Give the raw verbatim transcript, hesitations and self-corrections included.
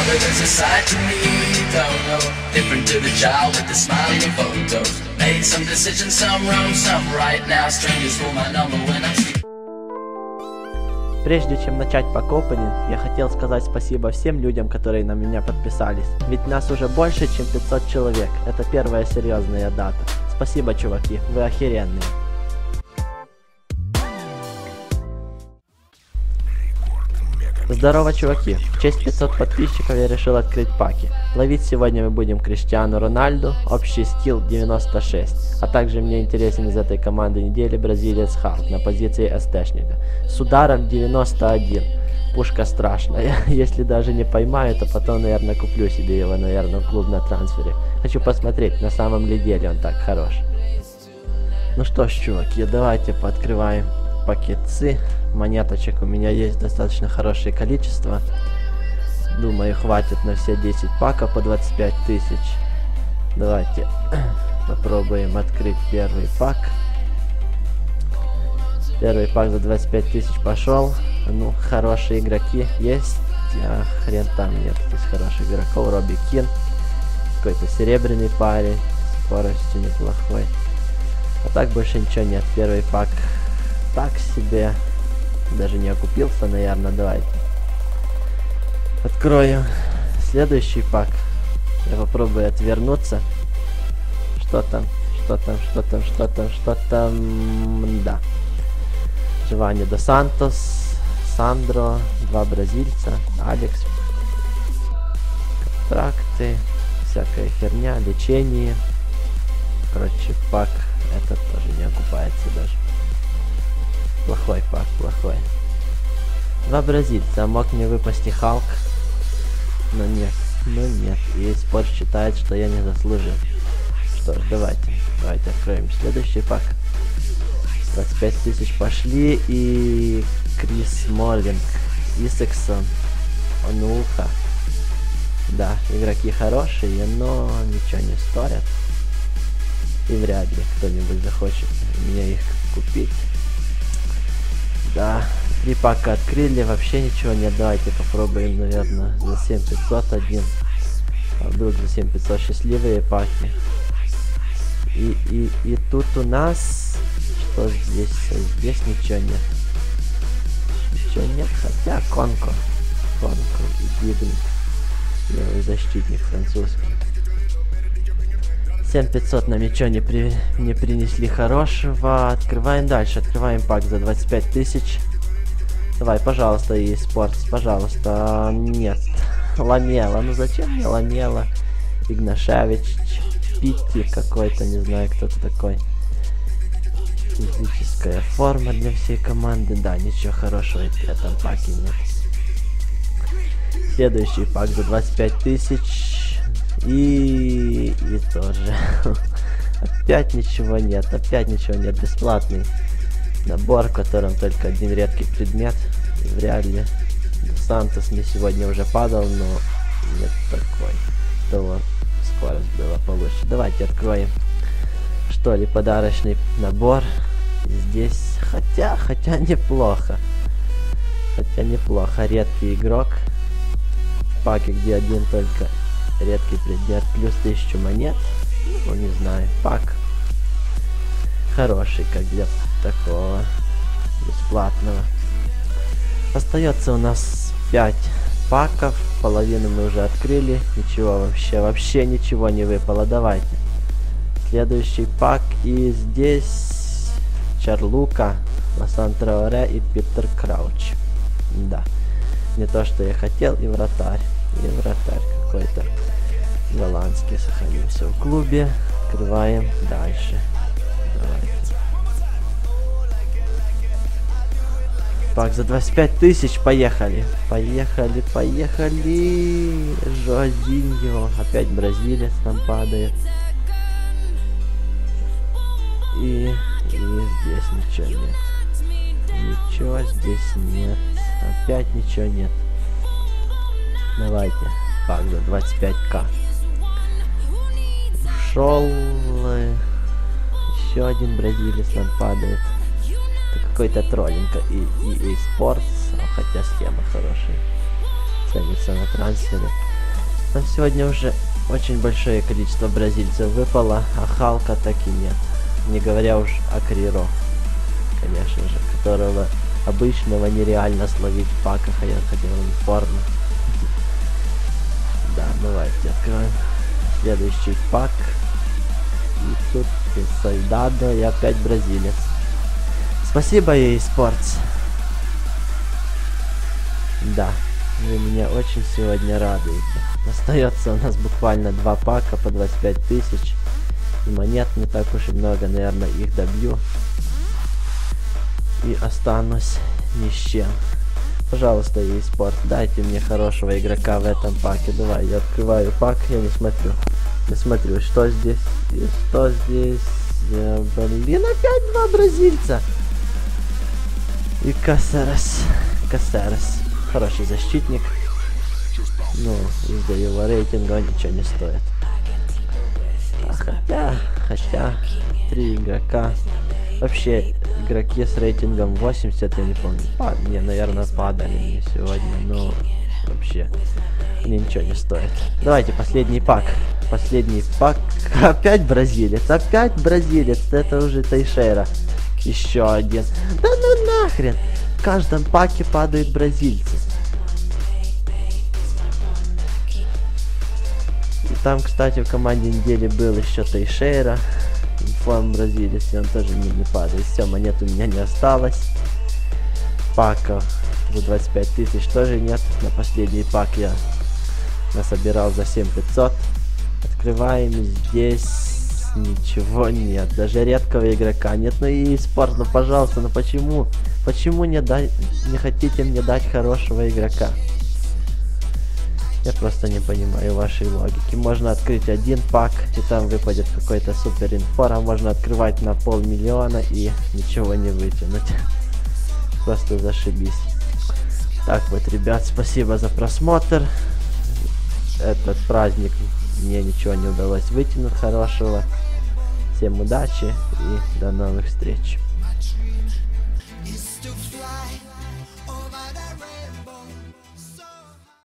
mother is a sight to me, don't know. Different to the child with the smiling photos. Made some decisions, some wrong, some right. Now strangers for my number when I'm sleeping. Прежде чем начать пак-опенинг, я хотел сказать спасибо всем людям, которые на меня подписались. Ведь нас уже больше, чем пятьсот человек. Это первая серьезная дата. Спасибо, чуваки, вы охеренные. Здорово, чуваки! В честь пятисот подписчиков я решил открыть паки. Ловить сегодня мы будем Криштиану Роналду, общий скилл девяносто шесть. А также мне интересен из этой команды недели бразилец Халк на позиции СТшника. С ударом девяносто один. Пушка страшная. Если даже не поймаю, то потом, наверное, куплю себе его, наверное, в клуб на трансфере. Хочу посмотреть, на самом ли деле он так хорош. Ну что ж, чуваки, давайте пооткрываем пакетцы. Монеточек у меня есть достаточно хорошее количество. Думаю, хватит на все десять паков по двадцать пять тысяч. Давайте попробуем открыть первый пак. Первый пак за двадцать пять тысяч пошел. Ну, хорошие игроки есть. А хрен там нет здесь хороших игроков. Робби Кин. Какой-то серебряный парень. Скоростью неплохой. А так больше ничего нет. Первый пак так себе. Даже не окупился, наверное. Давайте открою следующий пак. Я попробую отвернуться. Что там? Что там? Что там? Что там? Что там? Да. Джованни Дос Сантос, Сандро, два бразильца, Алекс. Контракты, всякая херня, лечение. Короче, пак этот тоже не окупается даже. Плохой пак, плохой. Два бразильца, мог мне выпасть и Халк. Но нет, но нет. И спорт считает, что я не заслужил. Что ж, давайте. Давайте откроем следующий пак. двадцать пять тысяч пошли. И Крис Смолинг, Исексон, Онуха. Да, игроки хорошие, но ничего не стоят. И вряд ли кто-нибудь захочет меня их купить. Да, три пака открыли, вообще ничего нет. Давайте попробуем, наверное, за семь пятьсот один. А вдруг за семь пятьсот счастливые паки. И, и, и тут у нас... Что здесь? Здесь ничего нет. Ничего нет, хотя Конко. Конко и Гигн. Левый защитник французский. семь пятьсот нам ничего не, при... не принесли хорошего. Открываем дальше. Открываем пак за двадцать пять тысяч. Давай, пожалуйста, и спортс, пожалуйста. Нет. Ламела. Ну зачем мне Ламела? Игнашевич. Питти какой-то, не знаю, кто это такой. Физическая форма для всей команды. Да, ничего хорошего в этом паке нет. Следующий пак за двадцать пять тысяч. И... и тоже. Опять ничего нет. Опять ничего нет. Бесплатный набор, в котором только один редкий предмет. И вряд ли. Сантос мне сегодня уже падал, но нет такой. Того скорость была получше. Давайте откроем, что ли, подарочный набор. Здесь, хотя, хотя неплохо. Хотя неплохо. Редкий игрок. В паке, где один только редкий предмет, плюс тысячу монет. Ну, не знаю. Пак хороший, как для такого бесплатного. Остается у нас пять паков. Половину мы уже открыли. Ничего вообще, вообще ничего не выпало. Давайте. Следующий пак. И здесь Чарлука, Ласан Траоре и Питер Крауч. Да. Не то, что я хотел. И вратарь. И вратарь какой-то голландский. Сохранимся в клубе. Открываем дальше. Давайте. Пак за двадцать пять тысяч. Поехали. Поехали, поехали. Жозиньо. Опять бразилец нам падает. И, и здесь ничего нет. Ничего здесь нет. Опять ничего нет. Давайте. Пак за двадцать пять тысяч. Ушел. Еще один бразилец нам падает. Это какой-то троллинг. И, и, и спортс. Хотя схема хорошая. Ценится на трансфере. Нам сегодня уже очень большое количество бразильцев выпало, а Халка так и нет. Не говоря уж о Криро, конечно же, которого обычного нереально словить в паках, а я хотел информу. Да, давайте откроем следующий пак. И тут и Сольдадо, и опять бразилец. Спасибо, и и Sports. Да, вы меня очень сегодня радуете. Остается у нас буквально два пака по двадцать пять тысяч. И монет не так уж и много, наверное, их добью. И останусь ни с чем. Пожалуйста, и и Sports, дайте мне хорошего игрока в этом паке. Давай, я открываю пак, я не смотрю. Не смотрю, что здесь и что здесь. Я, блин, опять два бразильца. И Касерас. Касерас. Хороший защитник. Ну, из-за его рейтинга ничего не стоит. А хотя, хотя, три игрока. Вообще, игроки с рейтингом восемьдесят, я не помню. Па, не, наверное, падали мне сегодня, но вообще, они ничего не стоят. Давайте, последний пак. Последний пак. Опять бразилец, опять бразилец. Это уже Тейшера. Еще один. Да ну нахрен. В каждом паке падают бразильцы. И там, кстати, в команде недели был еще Тейшера. Информ бразилец, и он тоже мне не падает. Все, монет у меня не осталось. Паков за двадцать пять тысяч тоже нет. На последний пак я насобирал за семь тысяч пятьсот. Открываем, здесь ничего нет. Даже редкого игрока нет. Ну и Спорт, ну пожалуйста, ну почему? Почему не, дать, не хотите мне дать хорошего игрока? Я просто не понимаю вашей логики. Можно открыть один пак, и там выпадет какой-то супер инфор, а можно открывать на полмиллиона и ничего не вытянуть. Просто зашибись. Так вот, ребят, спасибо за просмотр. Этот праздник мне ничего не удалось вытянуть хорошего. Всем удачи и до новых встреч. Used to fly